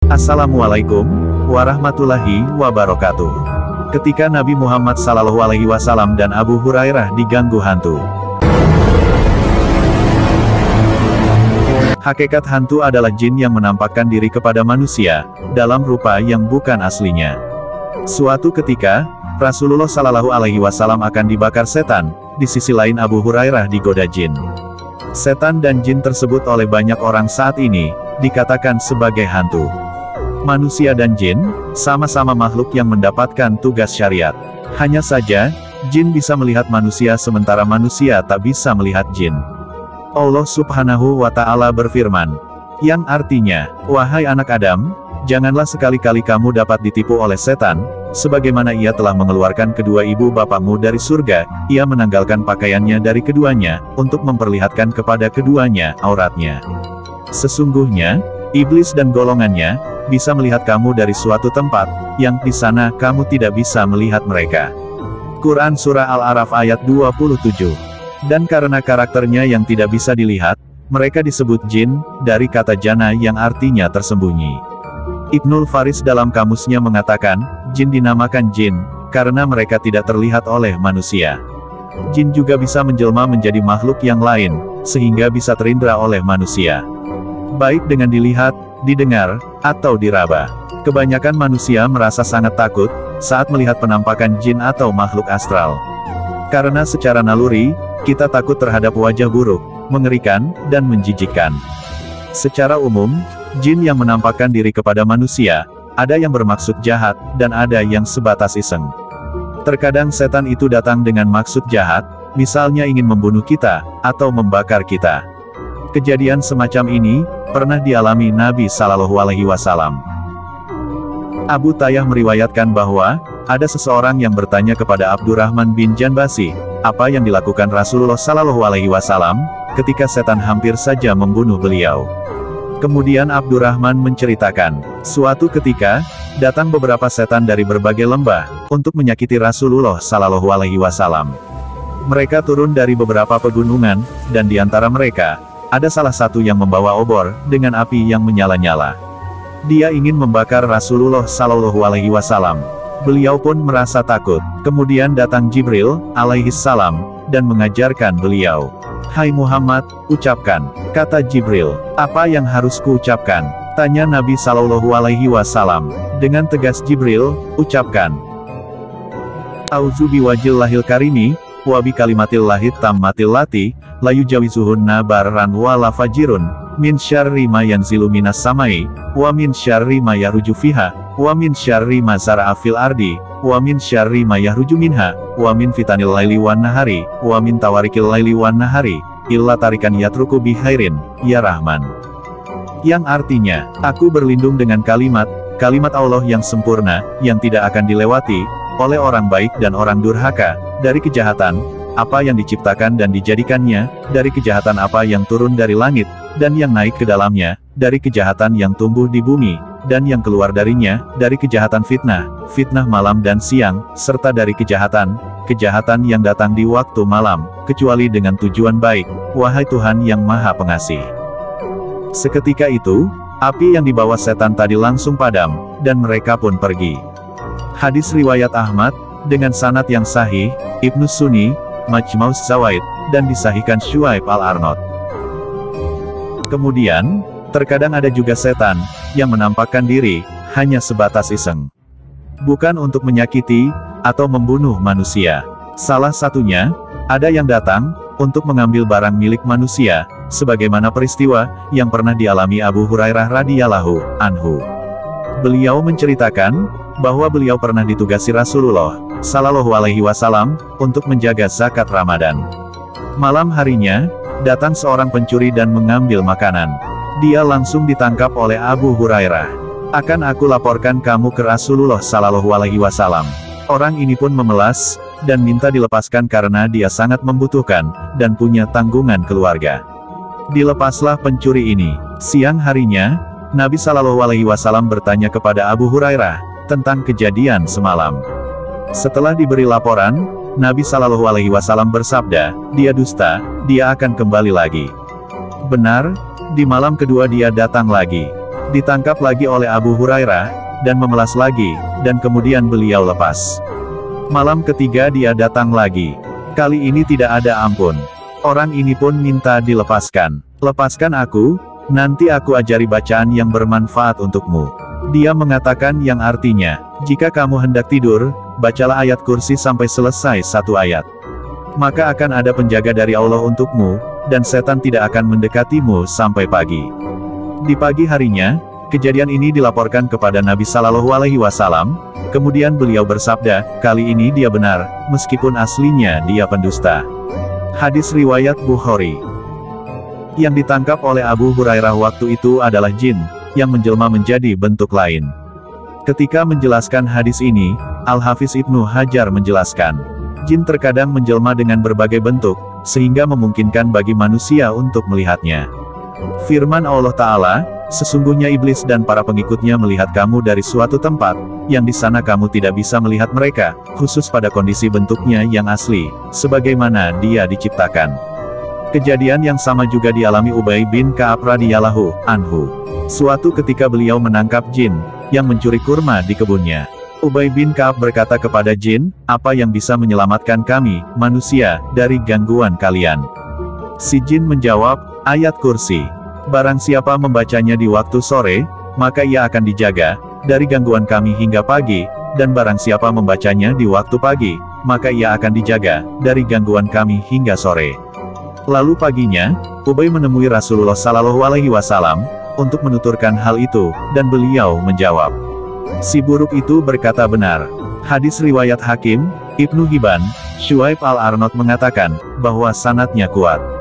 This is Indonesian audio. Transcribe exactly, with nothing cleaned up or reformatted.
Assalamualaikum warahmatullahi wabarakatuh. Ketika Nabi Muhammad Sallallahu Alaihi Wasallam dan Abu Hurairah diganggu hantu. Hakikat hantu adalah jin yang menampakkan diri kepada manusia, dalam rupa yang bukan aslinya. Suatu ketika, Rasulullah Sallallahu Alaihi Wasallam akan dibakar setan, di sisi lain Abu Hurairah digoda jin. Setan dan jin tersebut oleh banyak orang saat ini, dikatakan sebagai hantu. Manusia dan jin, sama-sama makhluk yang mendapatkan tugas syariat. Hanya saja, jin bisa melihat manusia sementara manusia tak bisa melihat jin. Allah Subhanahu wa Ta'ala berfirman, yang artinya, wahai anak Adam, janganlah sekali-kali kamu dapat ditipu oleh setan, sebagaimana ia telah mengeluarkan kedua ibu bapakmu dari surga, ia menanggalkan pakaiannya dari keduanya, untuk memperlihatkan kepada keduanya auratnya. Sesungguhnya, iblis dan golongannya, bisa melihat kamu dari suatu tempat, yang di sana kamu tidak bisa melihat mereka. Quran Surah Al-A'raf ayat dua puluh tujuh. Dan karena karakternya yang tidak bisa dilihat, mereka disebut jin, dari kata jana yang artinya tersembunyi. Ibnul Faris dalam kamusnya mengatakan, jin dinamakan jin, karena mereka tidak terlihat oleh manusia. Jin juga bisa menjelma menjadi makhluk yang lain, sehingga bisa terindra oleh manusia. Baik dengan dilihat, didengar, atau diraba. Kebanyakan manusia merasa sangat takut, saat melihat penampakan jin atau makhluk astral. Karena secara naluri, kita takut terhadap wajah buruk, mengerikan, dan menjijikkan. Secara umum, jin yang menampakkan diri kepada manusia, ada yang bermaksud jahat, dan ada yang sebatas iseng. Terkadang setan itu datang dengan maksud jahat, misalnya ingin membunuh kita, atau membakar kita. Kejadian semacam ini, pernah dialami Nabi Sallallahu Alaihi Wasallam. Abu Tayyah meriwayatkan bahwa, ada seseorang yang bertanya kepada Abdurrahman bin Janbasi, apa yang dilakukan Rasulullah Sallallahu Alaihi Wasallam, ketika setan hampir saja membunuh beliau. Kemudian Abdurrahman menceritakan, suatu ketika, datang beberapa setan dari berbagai lembah, untuk menyakiti Rasulullah Sallallahu Alaihi Wasallam. Mereka turun dari beberapa pegunungan, dan di antara mereka, ada salah satu yang membawa obor, dengan api yang menyala-nyala. Dia ingin membakar Rasulullah Sallallahu Alaihi Wasallam. Beliau pun merasa takut. Kemudian datang Jibril, alaihi salam, dan mengajarkan beliau. Hai Muhammad, ucapkan, kata Jibril, apa yang harus kuucapkan? Tanya Nabi Sallallahu Alaihi Wasallam. Dengan tegas Jibril, ucapkan. Auzu biwajhillahil karimi, wa bi kalimatil lahit tammatil lati, layu jawizuhunna barran wa la fajirun, min syarri ma yanzilu minas samai, wa min syarri ma yaruju fiha, wa min syarri ma zara'a fil ardi, wa min syarri ma yahruju minha, wa min fitanil laili wan nahari, wa min tawarikil laili wan nahari, illa tarikan yatruku bihairin, ya Rahman. Yang artinya, aku berlindung dengan kalimat, kalimat Allah yang sempurna, yang tidak akan dilewati, oleh orang baik dan orang durhaka, dari kejahatan, apa yang diciptakan dan dijadikannya, dari kejahatan apa yang turun dari langit, dan yang naik ke dalamnya, dari kejahatan yang tumbuh di bumi, dan yang keluar darinya, dari kejahatan fitnah, fitnah malam dan siang, serta dari kejahatan, kejahatan yang datang di waktu malam, kecuali dengan tujuan baik, wahai Tuhan yang Maha Pengasih. Seketika itu, api yang dibawa setan tadi langsung padam, dan mereka pun pergi. Hadis riwayat Ahmad, dengan sanad yang sahih, Ibnu Sunni, Majma'uz Zawaid, dan disahihkan Syuaib Al-Arnaud. Kemudian, terkadang ada juga setan, yang menampakkan diri, hanya sebatas iseng. Bukan untuk menyakiti, atau membunuh manusia. Salah satunya, ada yang datang, untuk mengambil barang milik manusia, sebagaimana peristiwa, yang pernah dialami Abu Hurairah radhiyallahu anhu. Beliau menceritakan, bahwa beliau pernah ditugasi Rasulullah Sallallahu Alaihi Wasallam, untuk menjaga zakat Ramadan. Malam harinya, datang seorang pencuri dan mengambil makanan. Dia langsung ditangkap oleh Abu Hurairah. Akan aku laporkan kamu ke Rasulullah Sallallahu Alaihi Wasallam. Orang ini pun memelas, dan minta dilepaskan karena dia sangat membutuhkan, dan punya tanggungan keluarga. Dilepaslah pencuri ini. Siang harinya, Nabi Sallallahu Alaihi Wasallam bertanya kepada Abu Hurairah, tentang kejadian semalam. Setelah diberi laporan, Nabi Sallallahu Alaihi Wasallam bersabda, dia dusta, dia akan kembali lagi. Benar, di malam kedua dia datang lagi. Ditangkap lagi oleh Abu Hurairah, dan memelas lagi, dan kemudian beliau lepas. Malam ketiga dia datang lagi. Kali ini tidak ada ampun. Orang ini pun minta dilepaskan. Lepaskan aku, nanti aku ajari bacaan yang bermanfaat untukmu. Dia mengatakan yang artinya, jika kamu hendak tidur, bacalah ayat kursi sampai selesai satu ayat. Maka akan ada penjaga dari Allah untukmu, dan setan tidak akan mendekatimu sampai pagi. Di pagi harinya, kejadian ini dilaporkan kepada Nabi Shallallahu Alaihi Wasallam, kemudian beliau bersabda, kali ini dia benar, meskipun aslinya dia pendusta. Hadis riwayat Bukhari. Yang ditangkap oleh Abu Hurairah waktu itu adalah jin, yang menjelma menjadi bentuk lain. Ketika menjelaskan hadis ini, Al-Hafiz Ibnu Hajar menjelaskan, jin terkadang menjelma dengan berbagai bentuk, sehingga memungkinkan bagi manusia untuk melihatnya. Firman Allah Ta'ala, sesungguhnya iblis dan para pengikutnya melihat kamu dari suatu tempat, yang di sana kamu tidak bisa melihat mereka, khusus pada kondisi bentuknya yang asli, sebagaimana dia diciptakan. Kejadian yang sama juga dialami Ubay bin Ka'ab radhiyallahu anhu. Suatu ketika beliau menangkap jin, yang mencuri kurma di kebunnya. Ubay bin Ka'ab berkata kepada jin, apa yang bisa menyelamatkan kami, manusia, dari gangguan kalian? Si jin menjawab, ayat kursi. Barang siapa membacanya di waktu sore, maka ia akan dijaga dari gangguan kami hingga pagi, dan barang siapa membacanya di waktu pagi, maka ia akan dijaga dari gangguan kami hingga sore. Lalu paginya, Ubay menemui Rasulullah Shallallahu Alaihi Wasallam untuk menuturkan hal itu, dan beliau menjawab, si buruk itu berkata benar. Hadis riwayat Hakim, Ibnu Hibban, Syuaib Al-Arnaud mengatakan bahwa sanadnya kuat.